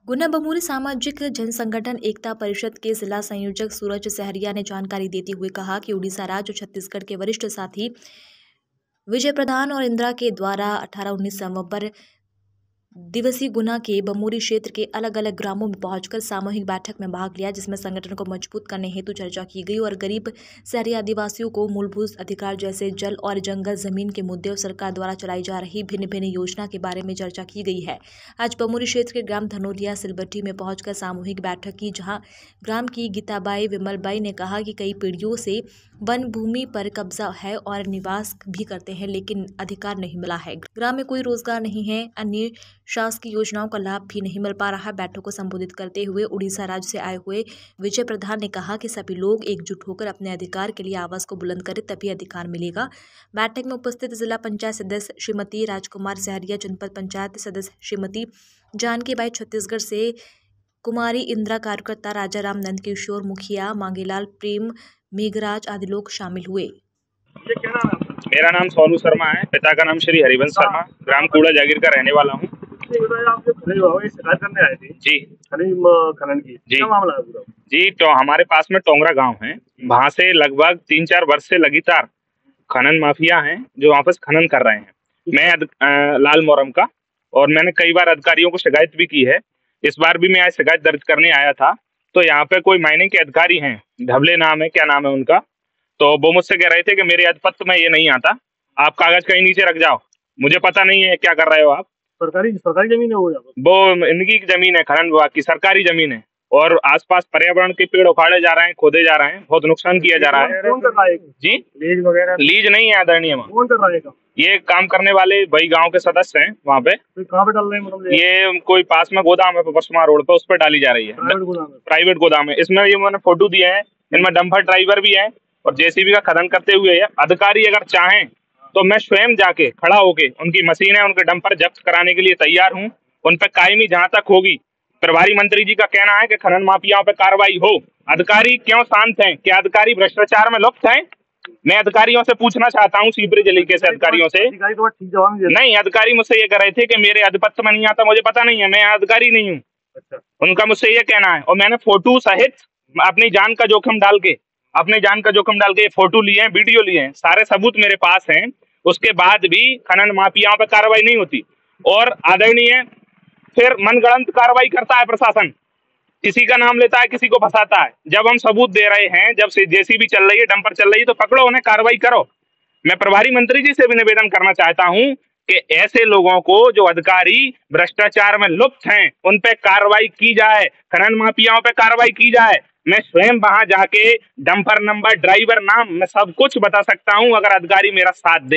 गुना बमूरी सामाजिक जनसंगठन एकता परिषद के जिला संयोजक सूरज सहरिया ने जानकारी देते हुए कहा कि उड़ीसा राज्य और छत्तीसगढ़ के वरिष्ठ साथी विजय प्रधान और इंदिरा के द्वारा 18-19 नवंबर दिवसीय गुना के बमूरी क्षेत्र के अलग अलग ग्रामों में पहुंचकर सामूहिक बैठक में भाग लिया, जिसमें संगठन को मजबूत करने हेतु चर्चा की गई और गरीब शहरी आदिवासियों को मूलभूत अधिकार जैसे जल और जंगल जमीन के मुद्दे और सरकार द्वारा चलाई जा रही भिन्न भिन्न योजना के बारे में चर्चा की गई है। आज बमूरी क्षेत्र के ग्राम धनोलिया सिलबट्टी में पहुंचकर सामूहिक बैठक की, जहां ग्राम की गीताबाई विमलबाई ने कहा कि कई पीढ़ियों से वन भूमि पर कब्जा है और निवास भी करते हैं, लेकिन अधिकार नहीं मिला है। ग्राम में कोई रोजगार नहीं है, अन्य शासकीय योजनाओं का लाभ भी नहीं मिल पा रहा। बैठक को संबोधित करते हुए उड़ीसा राज्य से आए हुए विजय प्रधान ने कहा कि सभी लोग एकजुट होकर अपने अधिकार के लिए आवाज को बुलंद करें, तभी अधिकार मिलेगा। बैठक में उपस्थित जिला पंचायत सदस्य श्रीमती राजकुमार सहरिया, जनपद पंचायत सदस्य श्रीमती जानकी बाई, छत्तीसगढ़ से कुमारी इंदिरा, कार्यकर्ता राजा राम, नंद किशोर, मुखिया मांगेलाल, प्रेम मेघराज आदि लोग शामिल हुए। मेरा नाम सोनू शर्मा है, पिता का नाम श्री हरिवंश शर्मा, ग्राम कूड़ा जागीर का रहने वाला हूँ। शिकायत करने आए थे जी खनन की जी क्या मामला है पूरा? जी, तो हमारे पास में टोंगरा गांव है, वहाँ से लगभग 3-4 वर्ष से लगातार खनन माफिया हैं जो वहाँ पर खनन कर रहे हैं। मैं लाल मोरम का, और मैंने कई बार अधिकारियों को शिकायत भी की है। इस बार भी मैं आज शिकायत दर्ज करने आया था। तो यहाँ पे कोई माइनिंग के अधिकारी हैं, ढबले नाम है, क्या नाम है उनका, तो वो मुझसे कह रहे थे कि मेरे अधिपत्र में ये नहीं आता, आप कागज कहीं नीचे रख जाओ, मुझे पता नहीं है क्या कर रहे हो आप। सरकारी जमीन है वो इनकी जमीन है, खनन विभाग की सरकारी जमीन है, और आसपास पर्यावरण के पेड़ उखाड़े जा रहे हैं, खोदे जा रहे हैं, बहुत नुकसान किया जा रहा है। कौन कर रहा है जी, लीज वगैरह? लीज नहीं है आदरणीय, कौन कर रहा है? ये काम करने वाले वही गांव के सदस्य हैं। वहाँ पे कहाँ पे डाल रहे हैं मतलब? ये कोई पास में गोदाम है, परसमा रोड पे, उस पर डाली जा रही है, प्राइवेट गोदाम है। इसमें ये मैंने फोटो दिए हैं, इनमें डंपर ड्राइवर भी है और जेसीबी का खनन करते हुए है। अधिकारी अगर चाहें तो मैं स्वयं जाके खड़ा होके उनकी मशीनें, उनके डंपर जब्त कराने के लिए तैयार हूं। उन पर कायमी जहां तक होगी। प्रभारी मंत्री जी का कहना है कि खनन माफियाओं पर कार्रवाई हो। अधिकारी क्यों शांत हैं? क्या अधिकारी भ्रष्टाचार में लुप्त हैं? मैं अधिकारियों से पूछना चाहता हूँ, सीपरी जिले के अधिकारियों से। नहीं, अधिकारी मुझसे ये कह रहे थे कि मेरे अधिपत्र में नहीं आता, मुझे पता नहीं है, मैं अधिकारी नहीं हूँ। उनका मुझसे ये कहना है, और मैंने फोटो सहित अपनी जान का जोखिम डाल के फोटो लिए हैं, वीडियो लिए हैं, सारे सबूत मेरे पास हैं। उसके बाद भी खनन माफियाओं पर कार्रवाई नहीं होती और आदरणीय फिर मनगढ़ंत कार्रवाई करता है प्रशासन, किसी का नाम लेता है, किसी को फंसाता है। जब हम सबूत दे रहे हैं, जब से जेसीबी चल रही है, डंपर चल रही है, तो पकड़ो उन्हें, कार्रवाई करो। मैं प्रभारी मंत्री जी से भी निवेदन करना चाहता हूं कि ऐसे लोगों को, जो अधिकारी भ्रष्टाचार में लुप्त हैं, उन पे कार्रवाई की जाए, खनन माफियाओं पे कार्रवाई की जाए। मैं स्वयं वहां जाके डंपर नंबर, ड्राइवर नाम, मैं सब कुछ बता सकता हूं अगर अधिकारी मेरा साथ दे।